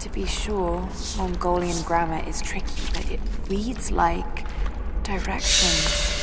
To be sure, Mongolian grammar is tricky, but it reads like directions.